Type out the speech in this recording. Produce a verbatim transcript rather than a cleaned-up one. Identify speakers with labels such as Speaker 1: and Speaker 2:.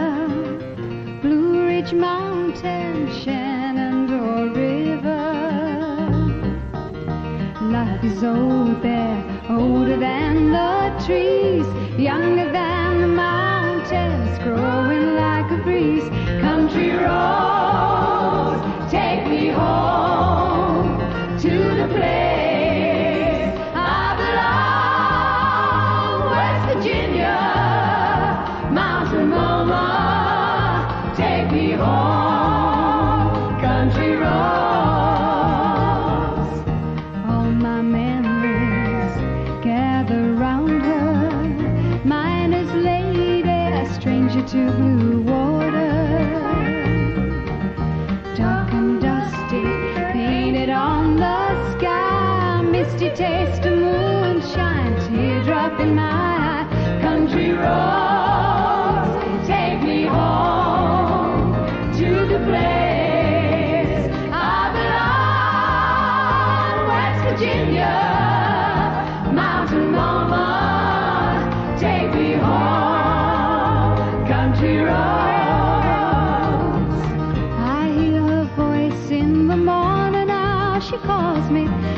Speaker 1: Blue Ridge Mountain, Shenandoah River. Life is old there, older than the trees, younger than the mountains, growing like a breeze. Country roads, take me home to the place I belong. West Virginia, Mountain Mama, take me home. Country roads. All my memories gather round her. Miner's lady, a stranger to blue water. Dark and dusty, painted on the sky. Misty taste of moonshine, teardrop in my eye. Country roads, take me home to the place I belong. West Virginia, Mountain Mama, take me home. Country roads. I hear her voice in the morning now. She calls me